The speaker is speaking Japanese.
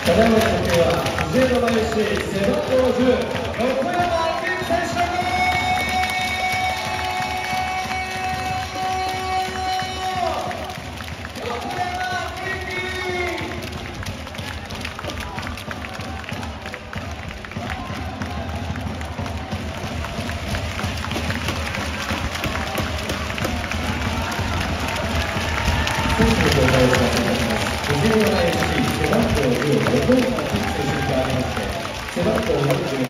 ただいまの時計は藤枝林背番号10横山明之選手です。選手の紹介をお願いいたします。藤枝林背番号10横山明之選手に代わりまして背番号110